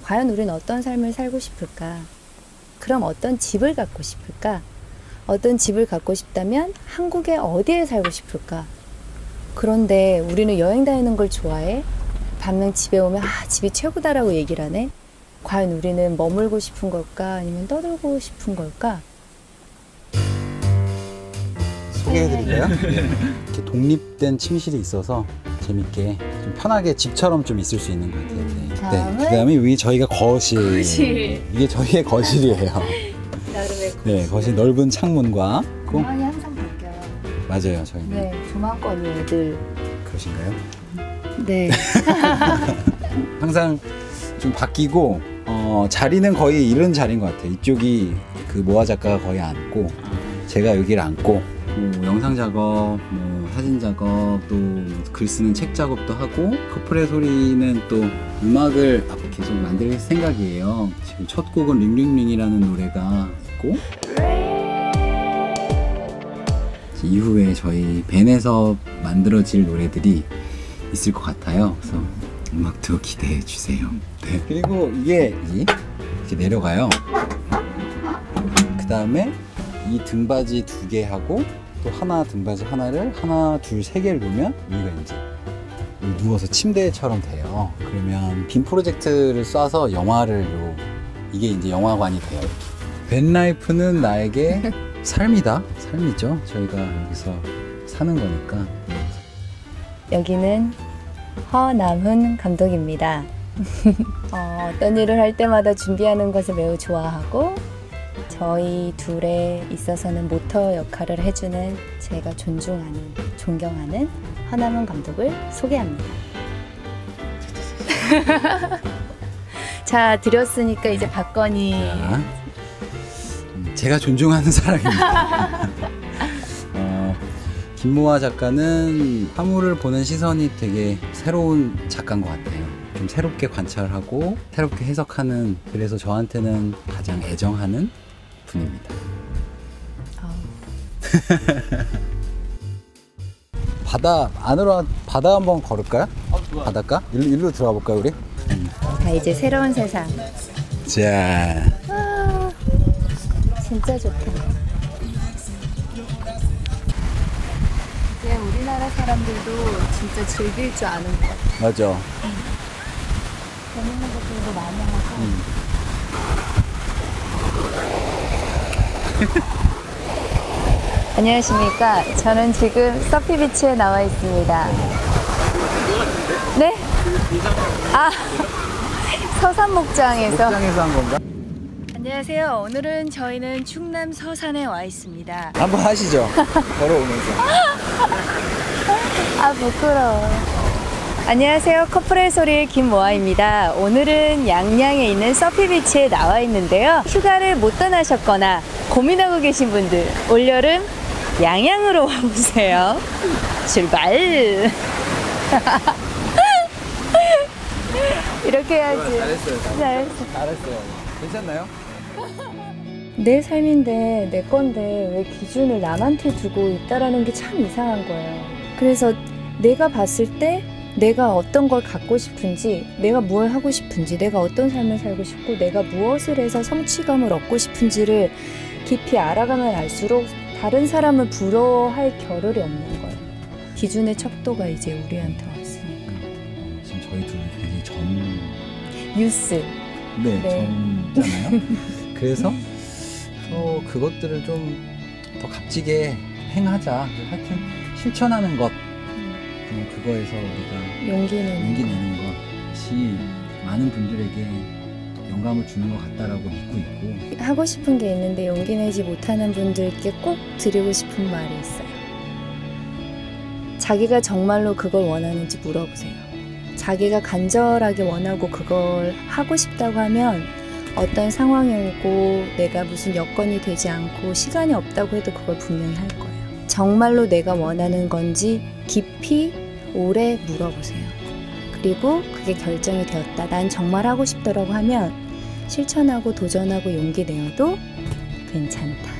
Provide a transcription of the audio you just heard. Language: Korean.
과연 우리는 어떤 삶을 살고 싶을까? 그럼 어떤 집을 갖고 싶을까? 어떤 집을 갖고 싶다면 한국의 어디에 살고 싶을까? 그런데 우리는 여행 다니는 걸 좋아해? 반면 집에 오면 집이 최고다라고 얘기를 하네? 과연 우리는 머물고 싶은 걸까? 아니면 떠들고 싶은 걸까? 소개해드릴까요? 이렇게 독립된 침실이 있어서 재밌게 좀 편하게 집처럼 좀 있을 수 있는 것 같아요. 네. 그다음에 여기 저희가 거실. 이게 저희의 거실이에요. 나름의 네, 거실 넓은 창문과. 조망이 항상 바뀌어요. 맞아요, 저희는. 네, 조망권이 늘. 그러신가요? 네. 항상 좀 바뀌고 자리는 거의 이런 자리인 것 같아요. 이쪽이 그 모아 작가가 거의 앉고 제가 여기를 앉고 뭐 영상 작업, 뭐 사진 작업, 또 글 쓰는 책 작업도 하고 커플의 소리는 또 음악을 앞으로 계속 만들 생각이에요. 지금 첫 곡은 링링링이라는 노래가 있고 이후에 저희 밴에서 만들어질 노래들이 있을 것 같아요. 그래서 음악도 기대해 주세요. 네. 그리고 이게 이렇게 내려가요. 그 다음에 이 등받이 2개 하고 또 하나 등받이 하나를 하나 둘 3개를 놓으면 여기가 이제 누워서 침대처럼 돼요. 그러면 빔 프로젝트를 쏴서 영화를 이게 이제 영화관이 돼요. 밴 라이프는 나에게 삶이다. 삶이죠. 저희가 여기서 사는 거니까. 여기는 허남훈 감독입니다. 어떤 일을 할 때마다 준비하는 것을 매우 좋아하고 저희 둘에 있어서는 모터 역할을 해주는 제가 존중하는, 존경하는 허남훈 감독을 소개합니다. 자, 드렸으니까 이제 박건희. 제가 존중하는 사람입니다. 김모아 작가는 사물을 보는 시선이 되게 새로운 작가인 것 같아요. 좀 새롭게 관찰하고 새롭게 해석하는, 그래서 저한테는 가장 애정하는 분입니다. 바다 안으로, 바다 한번 걸을까요? 바닷가? 일로 들어가 볼까요, 우리? 자, 이제 새로운 세상. 자, 진짜 좋다. 이제 우리나라 사람들도 진짜 즐길 줄 아는 것 같아. 맞아. 재밌는 것들도 많이 하고. 안녕하십니까. 저는 지금 서피비치에 나와 있습니다. 네? 서산목장에서. 목장에서 한 건가? 안녕하세요. 오늘은 저희는 충남 서산에 와 있습니다. 한번 하시죠. 걸어오면서. 부끄러워. 안녕하세요. 커플의 소리 김모아입니다. 오늘은 양양에 있는 서피비치에 나와 있는데요. 휴가를 못 떠나셨거나 고민하고 계신 분들, 올여름 양양으로 와보세요. 출발! 이렇게 해야지. 잘했어요. 괜찮나요? 내 삶인데, 내 건데 왜 기준을 남한테 두고 있다라는 게 참 이상한 거예요. 그래서 내가 봤을 때 내가 어떤 걸 갖고 싶은지, 내가 뭘 하고 싶은지, 내가 어떤 삶을 살고 싶고, 내가 무엇을 해서 성취감을 얻고 싶은지를 깊이 알아가면 알수록 다른 사람을 부러워할 겨를이 없는 거예요. 기준의 척도가 이제 우리한테 와 있으니까. 지금 저희 둘이 굉장히 유스. 네. 젊잖아요. 그래서 그것들을 좀 더 값지게 행하자. 하여튼 실천하는 것. 그거에서 우리가 용기 내는 것이 많은 분들에게 영감을 주는 것 같다라고 믿고 있고, 하고 싶은 게 있는데 용기 내지 못하는 분들께 꼭 드리고 싶은 말이 있어요. 자기가 정말로 그걸 원하는지 물어보세요. 자기가 간절하게 원하고 그걸 하고 싶다고 하면 어떤 상황이 오고 내가 무슨 여건이 되지 않고 시간이 없다고 해도 그걸 분명히 할 거예요. 정말로 내가 원하는 건지 깊이 오래 물어보세요. 그리고 그게 결정이 되었다. 난 정말 하고 싶더라고 하면 실천하고 도전하고 용기 내어도 괜찮다.